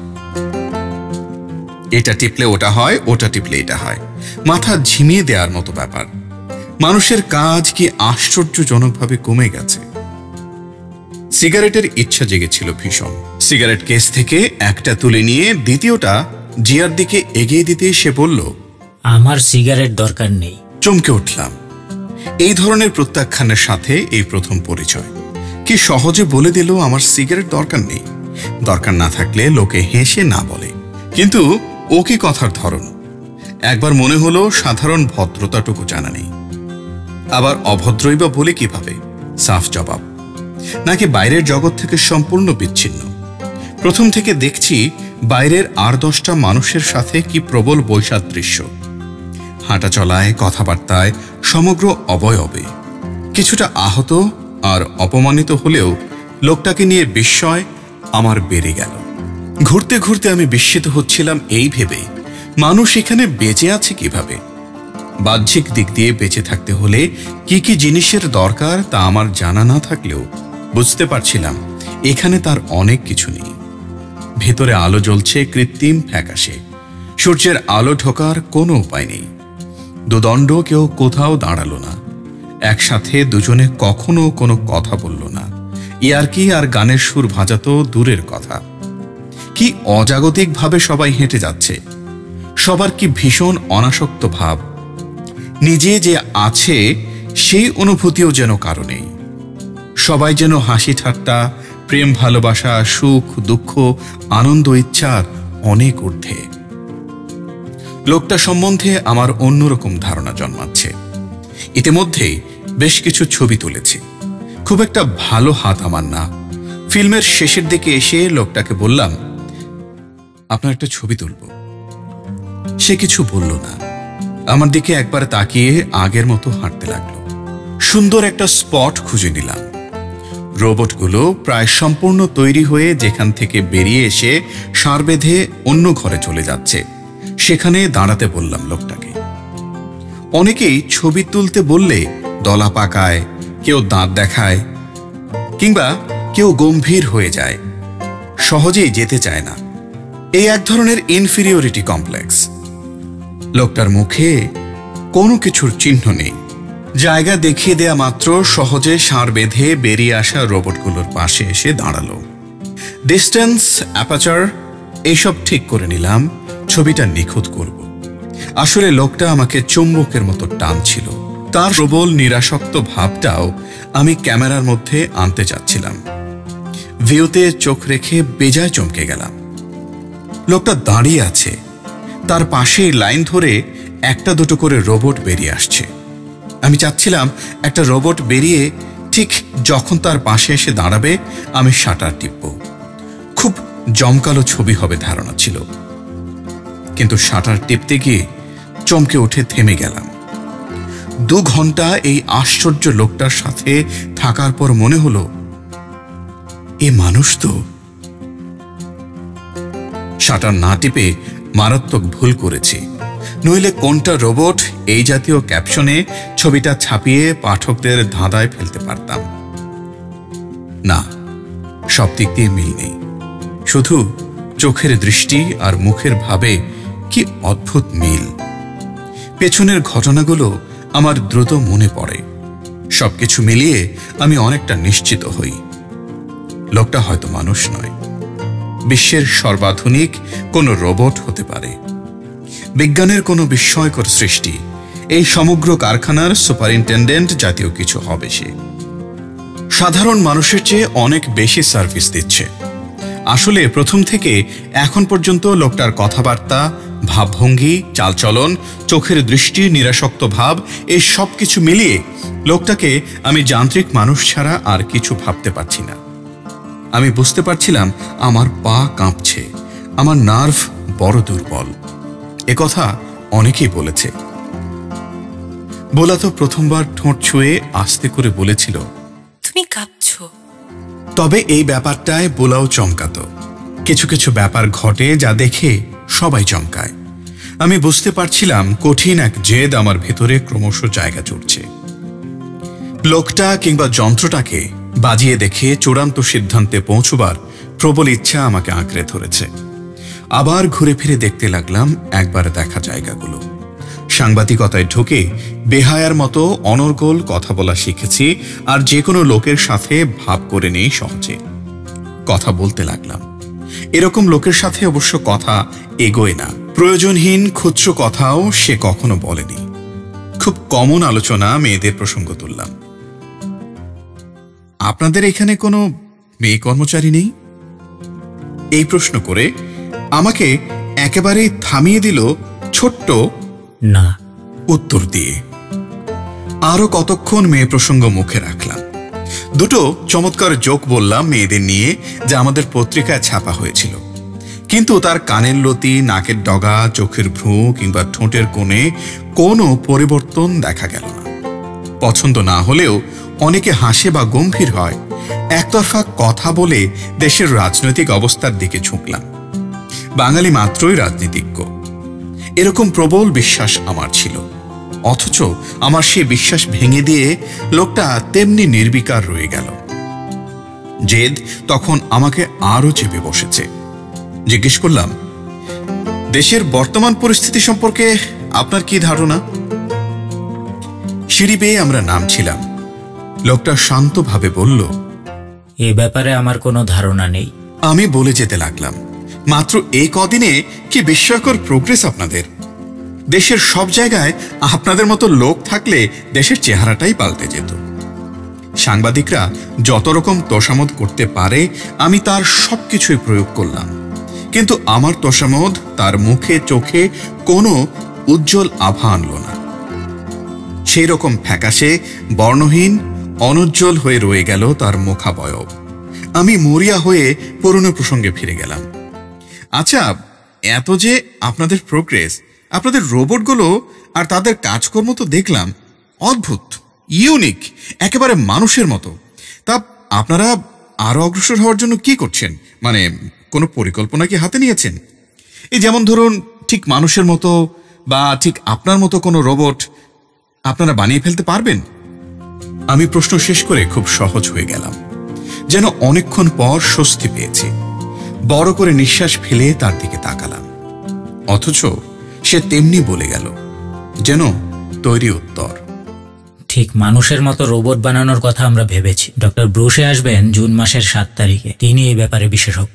এটা টিপলে ওটা হয়, ওটা টিপলে এটা হয়, মাথা ঝিমিয়ে দেওয়ার মতো ব্যাপার। মানুষের কাজ কি আশ্চর্যজনকভাবে কমে গেছে। সিগারেটের ইচ্ছা জেগেছিল ভীষণ। সিগারেট কেস থেকে একটা তুলে নিয়ে দ্বিতীয়টা জিয়ার দিকে এগিয়ে দিতে সে বলল, আমার সিগারেট দরকার নেই। চমকে উঠলাম। এই ধরনের প্রত্যাখ্যানের সাথে এই প্রথম পরিচয়। কি সহজে বলে দিল আমার সিগারেট দরকার নেই। দরকার না থাকলে লোকে হেসে না বলে, কিন্তু ও কি কথার ধরন। একবার মনে হলো সাধারণ ভদ্রতাটুকু জানা নেই, আবার অভদ্রই বা বলে কিভাবে। সাফ জবাব। নাকি বাইরের জগৎ থেকে সম্পূর্ণ বিচ্ছিন্ন। প্রথম থেকে দেখছি বাইরের আর দশটা মানুষের সাথে কি প্রবল বৈসাদৃশ্য, হাঁটা চলায়, কথাবার্তায়, সমগ্র অবয়বে। কিছুটা আহত আর অপমানিত হলেও লোকটাকে নিয়ে বিস্ময় আমার বেড়ে গেল। ঘুরতে ঘুরতে আমি বিস্মিত হচ্ছিলাম এই ভেবে, মানুষ এখানে বেঁচে আছে কিভাবে। বাহ্যিক দিক দিয়ে বেঁচে থাকতে হলে কি কি জিনিসের দরকার তা আমার জানা না থাকলেও বুঝতে পারছিলাম এখানে তার অনেক কিছু নেই। ভেতরে আলো জ্বলছে কৃত্রিম ফ্যাকাশে, সূর্যের আলো ঢোকার কোনো উপায় নেই। দুদণ্ড কেউ কোথাও দাঁড়ালো না, একসাথে দুজনে কখনো কোনো কথা বলল না। ইয়ার্কি আর গানের সুর ভাজাতো দূরের কথা। কি অজাগতিকভাবে সবাই হেঁটে যাচ্ছে, সবার কি ভীষণ অনাসক্ত ভাব, নিজে যে আছে সেই অনুভূতিও যেন কারো নেই। সবাই যেন হাসি ঠাট্টা, প্রেম ভালোবাসা, সুখ দুঃখ, আনন্দ ইচ্ছার অনেক ঊর্ধ্বে। লোকটা সম্বন্ধে আমার অন্যরকম ধারণা জন্মাচ্ছে। ইতিমধ্যেই বেশ কিছু ছবি তুলেছি। খুব একটা ভালো হাত আমার না। ফিল্মের শেষের দিকে এসে লোকটাকে বললাম, আপনার একটা ছবি তুলব। সে কিছু বলল না, আমার দিকে একবার তাকিয়ে আগের মতো হাঁটতে লাগলো। সুন্দর একটা স্পট খুঁজে নিলাম। রোবটগুলো প্রায় সম্পূর্ণ তৈরি হয়ে যেখান থেকে বেরিয়ে এসে সার বেঁধে অন্য ঘরে চলে যাচ্ছে, সেখানে দাঁড়াতে বললাম লোকটাকে। অনেকেই ছবি তুলতে বললে দলা পাকায়, কেউ দাঁত দেখায়, কিংবা কেউ গম্ভীর হয়ে যায়, সহজেই যেতে চায় না। এই এক ধরনের ইনফিরিয়রিটি কমপ্লেক্স। লোকটার মুখে কোনো কিছুর চিহ্ন নেই। জায়গা দেখিয়ে দেয়া মাত্র সহজে সার বেঁধে বেরিয়ে আসা রোবটগুলোর পাশে এসে দাঁড়ালো। ডিস্টেন্স, অ্যাপাচার এইসব ঠিক করে নিলাম, ছবিটা নিখুঁত করব। আসলে লোকটা আমাকে চুম্বকের মতো টানছিল। তার প্রবল নিরাসক্ত ভাবটাও আমি ক্যামেরার মধ্যে আনতে চাচ্ছিলাম। ভিউতে চোখ রেখে বেজায় চমকে গেলাম। লোকটা দাঁড়িয়ে আছে, তার পাশে লাইন ধরে একটা দুটো করে রোবট বেরিয়ে আসছে। আমি চাচ্ছিলাম একটা রোবট বেরিয়ে ঠিক যখন তার পাশে এসে দাঁড়াবে আমি শাটার টিপব। খুব জমকালো ছবি হবে ধারণা ছিল, কিন্তু শাটার টিপতে গিয়ে চমকে উঠে থেমে গেলাম। দু ঘন্টা এই আশ্চর্য লোকটার সাথে থাকার পর মনে হলো, এ মানুষ তো। শাটার না টিপে মারাত্মক ভুল করেছি, নইলে কোনটা রোবট এই জাতীয় ক্যাপশনে ছবিটা ছাপিয়ে পাঠকদের ধাঁধায় ফেলতে পারতাম না। সব দিক দিয়ে মিল নেই, শুধু চোখের দৃষ্টি আর মুখের ভাবে কি অদ্ভুত মিল। পেছনের ঘটনাগুলো আমার দ্রুত মনে পড়ে। সবকিছু মিলিয়ে আমি অনেকটা নিশ্চিত হই, লোকটা হয়তো মানুষ নয়, বিশ্বের সর্বাধুনিক কোনো রোবট হতে পারে। বিজ্ঞানের কোনো বিস্ময়কর সৃষ্টি। এই সমগ্র কারখানার সুপারিনটেন্ডেন্ট জাতীয় কিছু হবে সে। সাধারণ মানুষের চেয়ে অনেক বেশি সার্ভিস দিচ্ছে। আসলে প্রথম থেকে এখন পর্যন্ত লোকটার কথাবার্তা, ভাবভঙ্গি, চালচলন, চোখের দৃষ্টি, নিরাসক্ত ভাব, এই সব কিছু মিলিয়ে লোকটাকে আমি যান্ত্রিক মানুষ ছাড়া আর কিছু ভাবতে পারছি না। আমি বুঝতে পারছিলাম আমার পা কাঁপছে, আমার নার্ভ বড় দুর্বল। একথা অনেকেই বলেছে। বোলা তো প্রথমবার ঠোঁট ছুঁয়ে আস্তে করে বলেছিল, তুমি কাঁপছো। তবে এই ব্যাপারটায় বোলাও চমকাতো। কিছু কিছু ব্যাপার ঘটে যা দেখে সবাই চমকায়। আমি বুঝতে পারছিলাম কঠিন এক জেদ আমার ভেতরে ক্রমশ জায়গা জুড়ছে। লোকটা কিংবা যন্ত্রটাকে বাজিয়ে দেখে চূড়ান্ত সিদ্ধান্তে পৌঁছবার প্রবল ইচ্ছা আমাকে আঁকড়ে ধরেছে। আবার ঘুরে ফিরে দেখতে লাগলাম একবার দেখা জায়গাগুলো। সাংবাদিকতায় ঢুকে বেহায়ার মতো অনর্গল কথা বলা শিখেছি, আর যে কোনো লোকের সাথে ভাব করে নেই সহজে। কথা বলতে লাগলাম। এরকম লোকের সাথে অবশ্য কথা এগোয় না। প্রয়োজনহীন ক্ষুদ্র কথাও সে কখনো বলেনি। খুব কমন আলোচনা মেয়েদের প্রসঙ্গ তুললাম। আপনাদের এখানে কোনো মেয়ে কর্মচারী নেই? এই প্রশ্ন করে আমাকে একেবারে থামিয়ে দিল ছোট্ট না উত্তর দিয়ে। আরো কতক্ষণ মেয়ে প্রসঙ্গ মুখে রাখলাম। দুটো চমৎকার জোক বললাম মেয়েদের নিয়ে, যা আমাদের পত্রিকায় ছাপা হয়েছিল। কিন্তু তার কানের লতি, নাকের ডগা, চোখের ভ্রু কিংবা ঠোঁটের কোণে কোনো পরিবর্তন দেখা গেল না। পছন্দ না হলেও অনেকে হাসে বা গম্ভীর হয়। একতরফা কথা বলে দেশের রাজনৈতিক অবস্থার দিকে ঝুঁকলাম। বাঙালি মাত্রই রাজনীতিজ্ঞ, এরকম প্রবল বিশ্বাস আমার ছিল। অথচ আমার সে বিশ্বাস ভেঙে দিয়ে লোকটা তেমনি নির্বিকার রয়ে গেল। জেদ তখন আমাকে আরো চেপে বসেছে। জিজ্ঞেস করলাম, দেশের বর্তমান পরিস্থিতি সম্পর্কে আপনার কি ধারণা? সিঁড়ি বেয়ে আমরা নামছিলাম। লোকটা শান্তভাবে বলল, এ ব্যাপারে আমার কোনো ধারণা নেই। আমি বলে যেতে লাগলাম, মাত্র এই কদিনে কি বিস্ময়কর প্রোগ্রেস আপনাদের। দেশের সব জায়গায় আপনাদের মতো লোক থাকলে দেশের চেহারাটাই পাল্টে যেত। সাংবাদিকরা যত রকম তোষামোদ করতে পারে আমি তার সবকিছুই প্রয়োগ করলাম, কিন্তু আমার তোষামোদ তার মুখে চোখে কোনো উজ্জ্বল আভা আনল না। সেই রকম ফ্যাকাশে বর্ণহীন অনুজ্জ্বল হয়ে রয়ে গেল তার মুখাবয়ব। আমি মরিয়া হয়ে পুরনো প্রসঙ্গে ফিরে গেলাম। আচ্ছা, এত যে আপনাদের প্রোগ্রেস, আপনাদের রোবটগুলো আর তাদের কাজকর্ম তো দেখলাম অদ্ভুত, ইউনিক, একেবারে মানুষের মতো। তা আপনারা আরো অগ্রসর হওয়ার জন্য কি করছেন? মানে কোনো পরিকল্পনা কি হাতে নিয়েছেন? এই যেমন ধরুন ঠিক মানুষের মতো বা ঠিক আপনার মতো কোনো রোবট আপনারা বানিয়ে ফেলতে পারবেন? আমি প্রশ্ন শেষ করে খুব সহজ হয়ে গেলাম, যেন অনেকক্ষণ পর স্বস্তি পেয়েছি। বড় করে নিঃশ্বাস ফেলে তার দিকে তাকালাম, অথচ সে তেমনি বলে গেল যেন তৈরি উত্তর। ঠিক মানুষের মতো রোবট বানানোর কথা আমরা ভেবেছি। ডক্টর ব্রুসে আসবেন জুন মাসের সাত তারিখে, তিনি এই ব্যাপারে বিশেষজ্ঞ।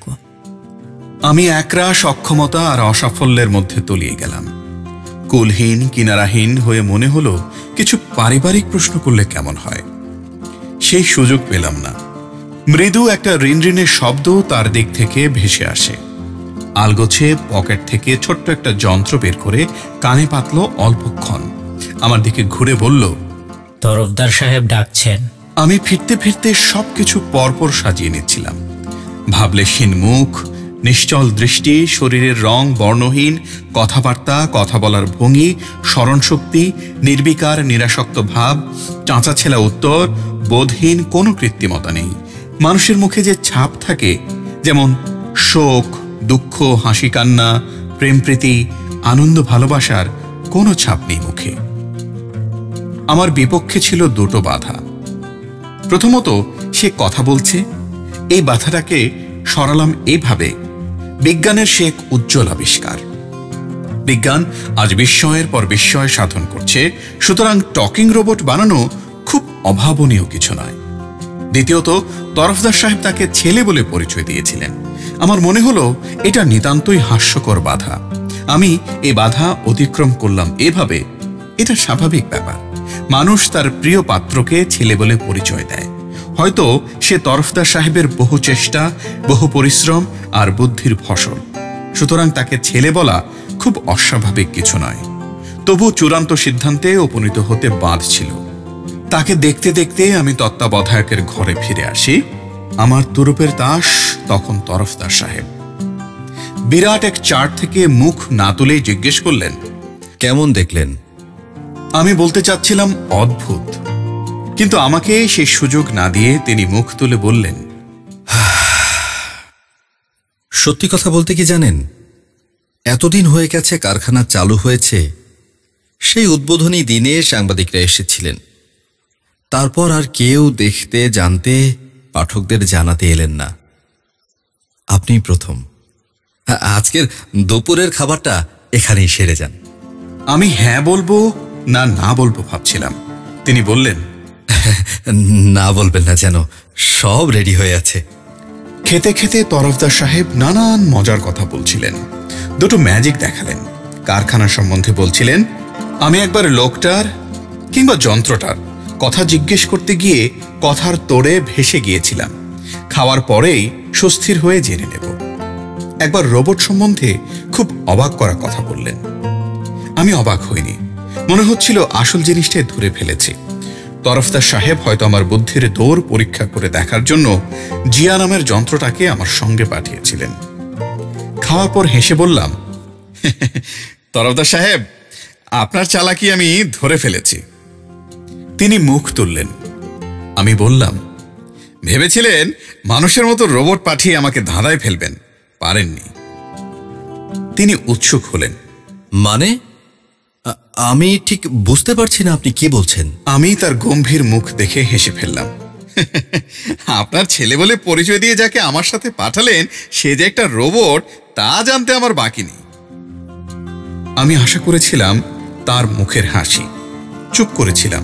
আমি একরাশ অক্ষমতা আর অসাফল্যের মধ্যে তলিয়ে গেলাম। কুলহীন কিনারাহীন হয়ে মনে হলো কিছু পারিবারিক প্রশ্ন করলে কেমন হয়। সেই সুযোগ পেলাম না। মৃদু একটা রিনরিনের শব্দ তার দিক থেকে ভেসে আসে। আলগোছে পকেট থেকে ছোট্ট একটা যন্ত্র বের করে কানে পাতল অল্পক্ষণ, আমার দিকে ঘুরে বলল, তরফদার সাহেব ডাকছেন। আমি ফিরতে ফিরতে সবকিছু পরপর সাজিয়ে নিচ্ছিলাম। ভাবলেশীন মুখ, নিশ্চল দৃষ্টি, শরীরের রং বর্ণহীন, কথাবার্তা, কথা বলার ভঙ্গি, স্মরণশক্তি, নির্বিকার নিরাসক্ত ভাব, চাঁচা ছেলা উত্তর, বোধহীন কোনো কৃত্রিমতা নেই। মানুষের মুখে যে ছাপ থাকে, যেমন শোক, দুঃখ, হাসি কান্না, প্রেম প্রীতি, আনন্দ ভালোবাসার কোনো ছাপ নেই মুখে। আমার বিপক্ষে ছিল দুটো বাধা। প্রথমত, সে কথা বলছে। এই বাধাটাকে সরালাম এইভাবে, বিজ্ঞানের সে এক উজ্জ্বল আবিষ্কার। বিজ্ঞান আজ বিস্ময়ের পর বিস্ময় সাধন করছে, সুতরাং টকিং রোবট বানানো খুব অভাবনীয় কিছু নয়। দ্বিতীয়ত, তরফদার সাহেব তাকে ছেলে বলে পরিচয় দিয়েছিলেন। আমার মনে হলো এটা নিতান্তই হাস্যকর বাধা। আমি এই বাধা অতিক্রম করলাম এভাবে, এটা স্বাভাবিক ব্যাপার। মানুষ তার প্রিয় পাত্রকে ছেলে বলে পরিচয় দেয়। হয়তো সে তরফদার সাহেবের বহু চেষ্টা, বহু পরিশ্রম আর বুদ্ধির ফসল, সুতরাং তাকে ছেলে বলা খুব অস্বাভাবিক কিছু নয়। তবু চূড়ান্ত সিদ্ধান্তে উপনীত হতে বাঁধ ছিল। তাকে দেখতে দেখতে আমি তত্ত্বাবধায়কের ঘরে ফিরে আসি। আমার তুরুপের তাস তখন তরফদার সাহেব। বিরাট এক চার্ট থেকে মুখ না তুলেই জিজ্ঞেস করলেন, কেমন দেখলেন? আমি বলতে চাচ্ছিলাম অদ্ভুত, কিন্তু আমাকে সেই সুযোগ না দিয়ে তিনি মুখ তুলে বললেন, সত্যি কথা বলতে কি জানেন, এতদিন হয়ে গেছে কারখানা চালু হয়েছে, সেই উদ্বোধনী দিনে সাংবাদিকরা এসেছিলেন। তারপর আর কেউ দেখতে জানতে পাঠকদের জানাতে এলেন না। আপনি প্রথম। আজকের দুপুরের খাবারটা এখানেই সেরে যান। আমি হ্যাঁ বলবো না না বলবো ভাবছিলাম। তিনি বললেন, না বলবেন না, যেন সব রেডি হয়ে আছে। খেতে খেতে তরফদার সাহেব নানান মজার কথা বলছিলেন। দুটো ম্যাজিক দেখালেন, কারখানা সম্বন্ধে বলছিলেন। আমি একবার লোকটার কিংবা যন্ত্রটার কথা জিজ্ঞেস করতে গিয়ে কথার তোড়ে ভেসে গিয়েছিলাম। খাওয়ার পরেই সুস্থির হয়ে জেনে নেব। একবার রোবট সম্বন্ধে খুব অবাক করা কথা বললেন। আমি অবাক হইনি, মনে হচ্ছিল আসল জিনিসটাই ধরে ফেলেছি। তরফদার সাহেব হয়তো আমার বুদ্ধির দৌড় পরীক্ষা করে দেখার জন্য জিয়া নামের যন্ত্রটাকে আমার সঙ্গে পাঠিয়েছিলেন। খাওয়ার পর হেসে বললাম, তরফদার সাহেব, আপনার চালাকি আমি ধরে ফেলেছি। তিনি মুখ তুললেন। আমি বললাম, ভেবেছিলেন মানুষের মতো রোবট পাঠিয়ে আমাকে ধাঁধায় ফেলবেন, পারেননি। তিনি উৎসুক হলেন। মানে? আমি ঠিক বুঝতে পারছি না আপনি কি বলছেন। আমি তার গম্ভীর মুখ দেখে হেসে ফেললাম। আপনার ছেলে বলে পরিচয় দিয়ে যাকে আমার সাথে পাঠালেন, সে যে একটা রোবট তা জানতে আমার বাকি নেই। আমি আশা করেছিলাম তার মুখের হাসি। চুপ করেছিলাম।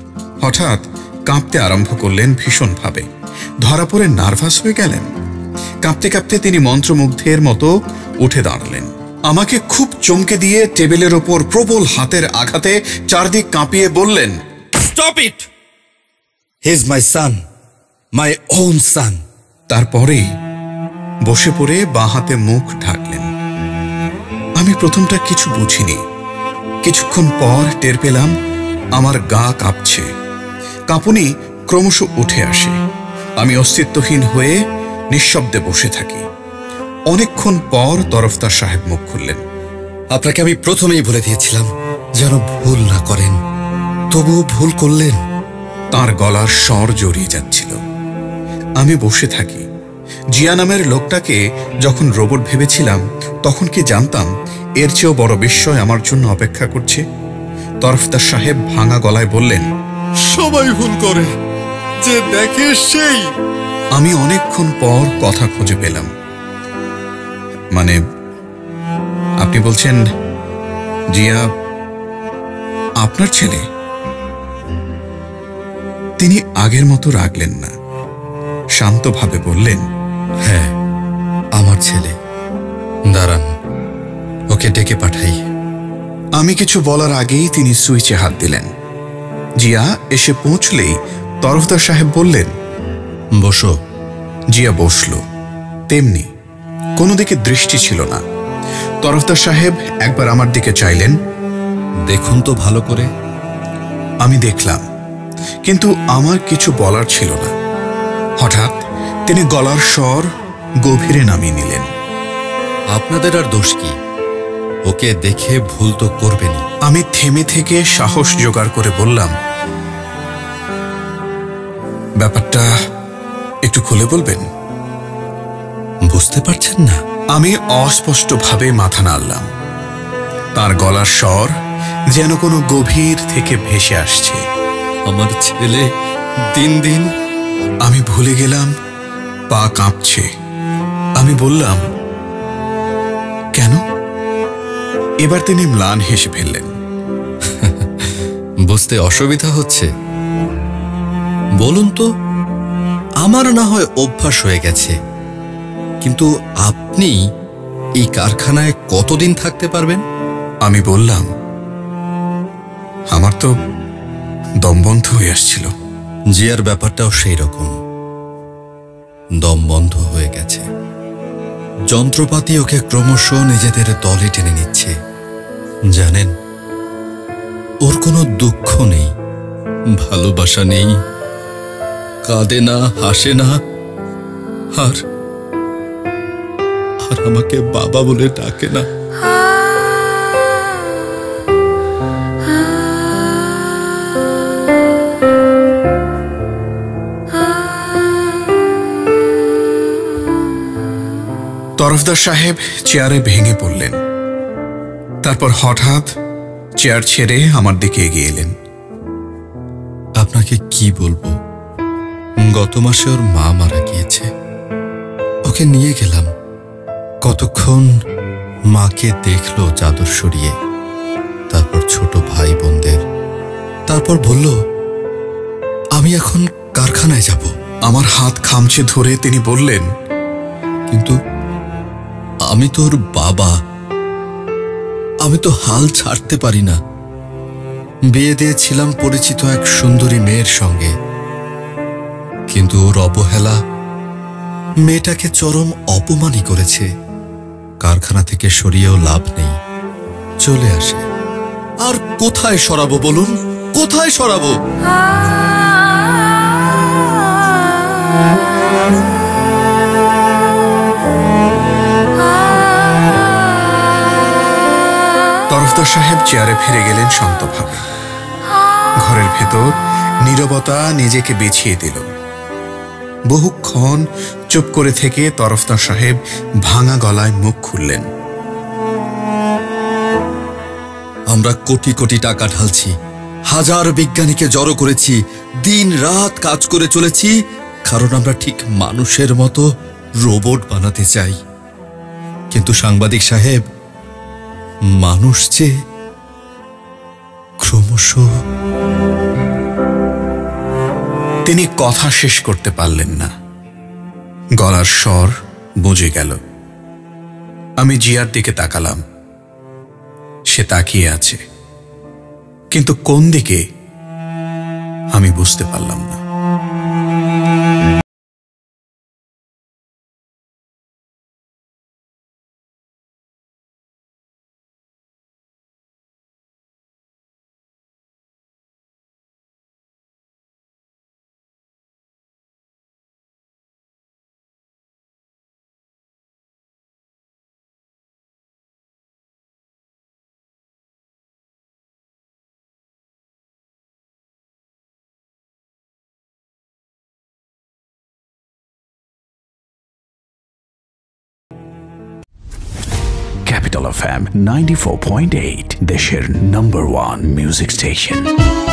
হঠাৎ কাঁপতে আরম্ভ করলেন ভীষণভাবে। ধরা পড়ে নার্ভাস হয়ে গেলেন। কাঁপতে কাঁপতে তিনি মন্ত্রমুগ্ধের মতো উঠে দাঁড়ালেন। আমাকে খুব চমকে দিয়ে টেবিলের ওপর প্রবল হাতের আঘাতে চারদিক কাঁপিয়ে বললেন, stop it, he is my son, my own son. তারপরেই বসে পড়ে বাঁ হাতে মুখ ঢাকলেন। আমি প্রথমটা কিছু বুঝিনি। কিছুক্ষণ পর টের পেলাম আমার গা কাঁপছে। কাঁপুনি ক্রমশ উঠে আসে। আমি অস্তিত্বহীন হয়ে নিঃশব্দে বসে থাকি। অনেকক্ষণ পর তরফদার সাহেব মুখ খুললেন। আপনাকে আমি প্রথমেই বলে দিয়েছিলাম যেন ভুল না করেন, তবুও ভুল করলেন। তার গলার স্বর জড়িয়ে যাচ্ছিল। আমি বসে থাকি। জিয়া নামের লোকটাকে যখন রোবট ভেবেছিলাম, তখন কি জানতাম এর চেয়েও বড় বিস্ময় আমার জন্য অপেক্ষা করছে? তরফদার সাহেব ভাঙা গলায় বললেন, সবাই ভুল করে, যে দেখে সেই। আমি অনেকক্ষণ পর কথা খুঁজে পেলাম। মানে, আপনি বলছেন জিয়া আপনার ছেলে? তিনি আগের মতো রাগলেন না, শান্তভাবে বললেন, হ্যাঁ, আমার ছেলে। দাঁড়ান, ওকে ডেকে পাঠাই। আমি কিছু বলার আগেই তিনি সুইচে হাত দিলেন। জিয়া এসে পৌঁছলেই তরফদার সাহেব বললেন, বসো। জিয়া বসল। তেমনি কোনো দিকে দৃষ্টি ছিল না। তরফদার সাহেব একবার আমার দিকে চাইলেন। দেখুন তো ভালো করে। আমি দেখলাম, কিন্তু আমার কিছু বলার ছিল না। হঠাৎ তিনি গলার স্বর গভীরে নামিয়ে নিলেন। আপনাদের আর দোষ কি? ওকে দেখে ভুল তো করবেনই। আমি থেমে থেকে সাহস জোগাড় করে বললাম, ব্যাপারটা একটু খুলে বলবেন? বুঝতে পারছেন না? আমি অস্পষ্টভাবে মাথা নাড়লাম। তার গলার স্বর যেন কোনো গভীর থেকে ভেসে আসছে। আমার ছেলে দিন দিন। আমি ভুলে গেলাম, পা কাঁপছে। আমি বললাম, কেন? এবার তিনি ম্লান হেসে ফেললেন। বুঝতে অসুবিধা হচ্ছে? বলুন তো। আমার না হয় অভ্যাস হয়ে গেছে, কিন্তু আপনি এই কারখানায় কতদিন থাকতে পারবেন? আমি বললাম, আমার তো দম বন্ধ হয়ে আসছিল। জিয়ার ব্যাপারটাও সেই রকম, দম বন্ধ হয়ে গেছে। যন্ত্রপাতি ওকে ক্রমশ নিজেদের দলে টেনে নিচ্ছে। জানেন, ওর কোনো দুঃখ নেই, ভালোবাসা নেই, কাঁদে না, হাসে না, আর আর আমাকে বাবা বলে ডাকে না। তরফদার সাহেব চেয়ারে ভেঙে পড়লেন। তারপর হঠাৎ চেয়ার ছেড়ে আমার দিকে এগিয়ে এলেন। আপনাকে কি বলবো, গত মাসে ওর মা মারা গিয়েছে। ওকে নিয়ে গেলাম। কতক্ষণ মাকে দেখলো চাদর সরিয়ে, তারপর ছোট ভাই বোনদের, তারপর বলল আমি এখন কারখানায় যাব। আমার হাত খামচে ধরে তিনি বললেন, কিন্তু আমি তো ওর বাবা, আমি তো হাল ছাড়তে পারি না। বিয়ে দিয়েছিলাম পরিচিত এক সুন্দরী মেয়ের সঙ্গে, কিন্তু ওর অবহেলা মেয়েটাকে চরম অপমানই করেছে। কারখানা থেকে সরিয়েও লাভ নেই, চলে আসে। আর কোথায় সরাবো বলুন, কোথায় সরাবো? তরফদার সাহেব চেয়ারে ফিরে গেলেন শান্তভাবে। ঘরের ভেতর নীরবতা নিজেকে বিছিয়ে দিল। বহুক্ষণ চুপ করে থেকে তরফদার সাহেব ভাঙা গলায় মুখ খুললেন। আমরা কোটি কোটি টাকা ঢালছি, হাজার বিজ্ঞানীকে জড়ো করেছি, দিন রাত কাজ করে চলেছি, কারণ আমরা ঠিক মানুষের মতো রোবট বানাতে চাই। কিন্তু সাংবাদিক সাহেব, মানুষ যে ক্রমশ। তিনি কথা শেষ করতে পারলেন না। গলার স্বর বুঝে গেল। আমি জিয়ার দিকে তাকালাম। সে তাকিয়ে আছে, কিন্তু কোন দিকে আমি বুঝতে পারলাম না। Capital F M ninety-four point eight, দেশের number one music station.